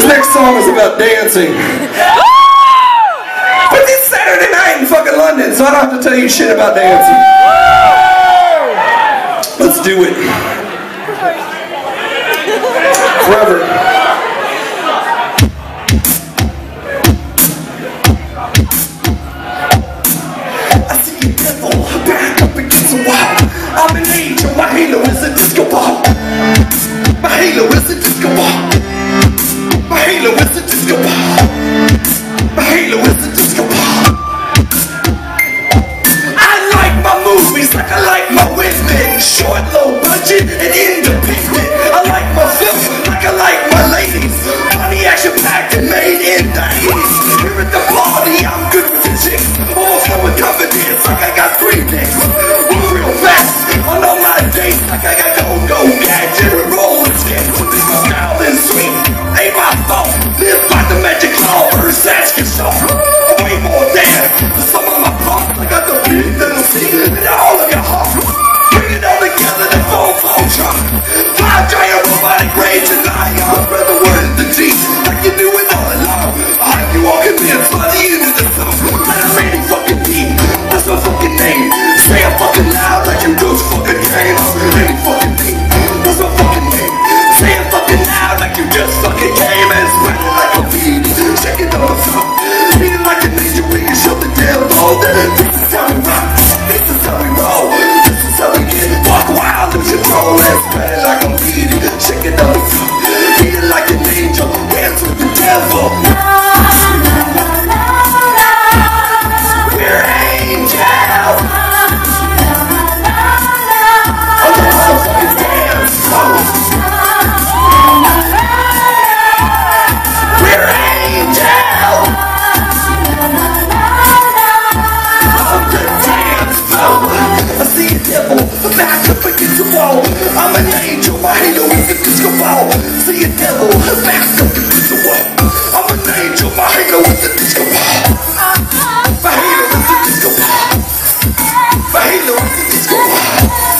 This next song is about dancing. But it's Saturday night in fucking London, so I don't have to tell you shit about dancing. Let's do it. Forever. I see a devil back up against the wall. I'm an angel, my halo is a disco ball. My halo is a disco ball. My halo is a disco ball. My halo is a disco ball. I like my movies like I like my women. Short, low budget, and independent. I like my film like I like my ladies. Funny, action packed and made in the 80s. Here at the party, I'm good with the chicks. Overflow with confidence like I got 3 dicks. Move real fast on all my dates like I got go gadget and roller skates. This is style and sweet. Ain't my fault. Live by the magic law. Versace control. Way more dance than some of my pumps. I got the big little secret in all of your heart. Bring it all together, the phone truck. 5 giant robotic rage and I spread the word in the G like you knew it all along. I hope you all convinced by the end of the song. Let a Randy fucking D. That's my fucking name. Say it fucking loud like you do fucking games. Randy fucking D. That's my fucking name. Say it fucking loud like you just fucking came and spread it like a weed. Check it on the floor. Beat it like a ninja when you shove the damn ball. This is how we rock. This is how we roll. This is how we get walk wild, lose control and spread it like a weed. Check it on the floor. Beat it like an angel. Dance with the devil. We're angels. On the motherfucking dance floor. We're angels. On the dance floor. I see a devil, back up against the wall. I'm an angel, my halo is a disco ball. See a devil, back up against the wall. I'm an angel, my halo is a disco ball. My halo is a disco ball. My halo is a disco ball.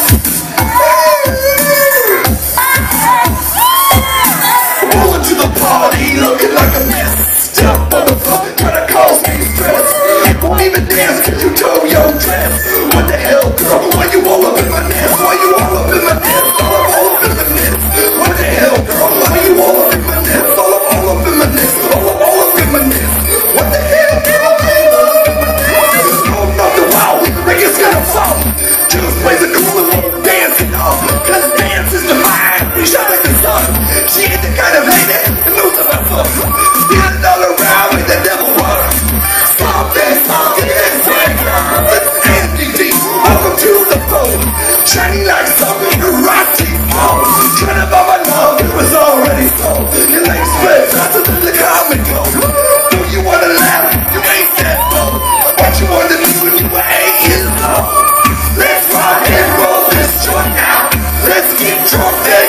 Rolling to the party, looking like a mess. Step on the floor, try to cause me stress. Won't even dance, cause you tow your dress. What the hell, girl? Why you all up in my nest? Why you all up in my nest? All up in my nest. What the hell, girl? Why you all up in my nest? All up in my nest. All up in my nest. What the hell, girl? Why you all up in my nest? Oh, nothing, wow, like it's gonna fall. Just play the cool and dancing off. Cause dance is divine. We shine like the sun. She ain't the kind of lady that knows about fun. Spinning all around like the devil runs. Something, and fragrance. Welcome to the phone, shining like something erotic. Trying to buy my love, it was already sold. Your legs spread faster than the comic gold. Do you wanna laugh? You ain't that bold. What you wanted to do when you were 8 years old? Let's rock and roll this joint now. Let's get drunk.